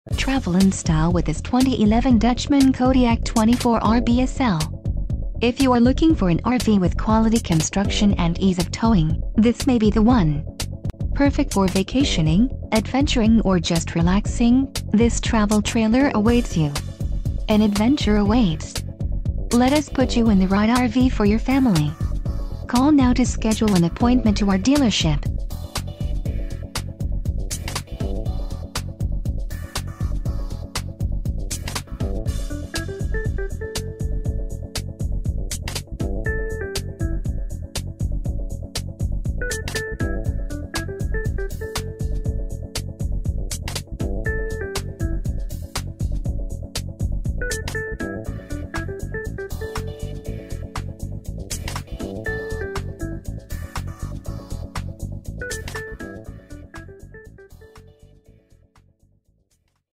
Travel in style with this 2011 Dutchmen Kodiak 24 RBSL. If you are looking for an RV with quality construction and ease of towing, this may be the one. Perfect for vacationing, adventuring or just relaxing, this travel trailer awaits you. An adventure awaits. Let us put you in the right RV for your family. Call now to schedule an appointment to our dealership.